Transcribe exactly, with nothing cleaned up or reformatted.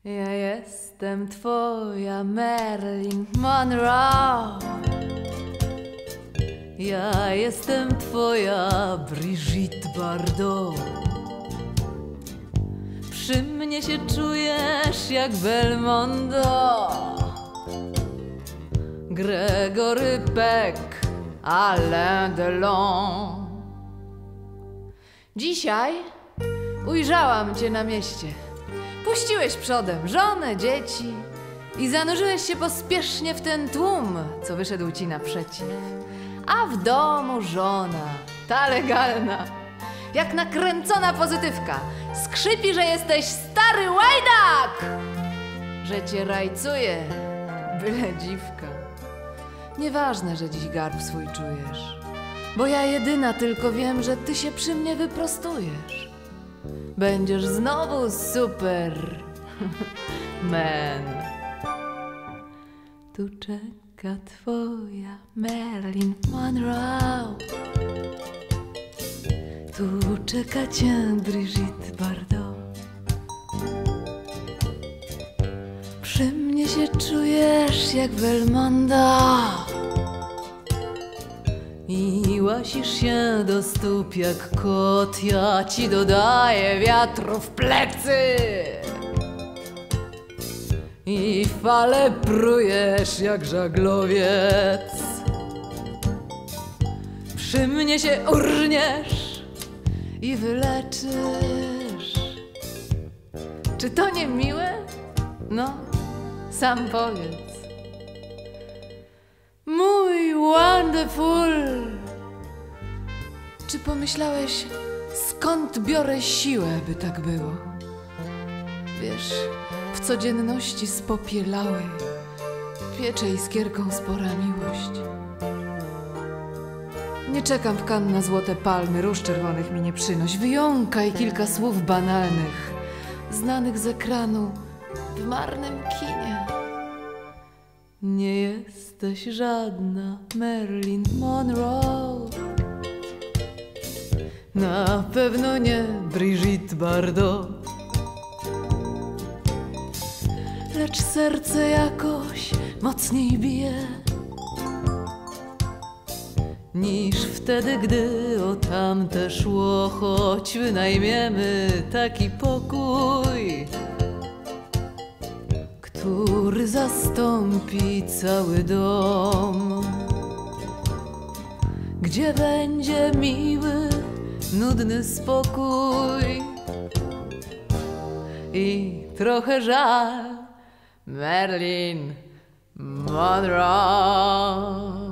Ja jestem twoja Marilyn Monroe. Ja jestem twoja Brigitte Bardot. Przy mnie się czujesz jak Belmondo, Gregory Peck, Alain Delon. Dzisiaj ujrzałam cię na mieście. Puściłeś przodem żonę, dzieci i zanurzyłeś się pospiesznie w ten tłum, co wyszedł ci naprzeciw. A w domu żona, ta legalna, jak nakręcona pozytywka, skrzypi, że jesteś stary łajdak, że cię rajcuje, byle dziwka. Nieważne, że dziś garb swój czujesz, bo ja jedyna tylko wiem, że ty się przy mnie wyprostujesz. Będziesz znowu super man. Tu czeka twoja Marilyn Monroe. Tu czeka cię Brigitte Bardot. Przy mnie się czujesz jak Belmondo i łasisz się do stóp jak kot. Ja ci dodaję wiatru w plecy i fale prujesz jak żaglowiec. Przy mnie się urżniesz i wyleczysz. Czy to nie miłe? No, sam powiedz. Mój wonderful. Czy pomyślałeś, skąd biorę siłę, by tak było? Wiesz, w codzienności spopielałej piecze iskierką spora miłość. Nie czekam w Cannes na złote palmy, róż czerwonych mi nie przynoś. Wyjąkaj kilka słów banalnych, znanych z ekranu w marnym kinie. Nie jesteś żadna Marilyn Monroe. Na pewno nie Brigitte Bardot. Lecz serce jakoś mocniej bije niż wtedy, gdy o tamte szło. Choć wynajmiemy taki pokój, który zastąpi cały dom, gdzie będzie miły, nudny spokój i trochę żal Marilyn Monroe.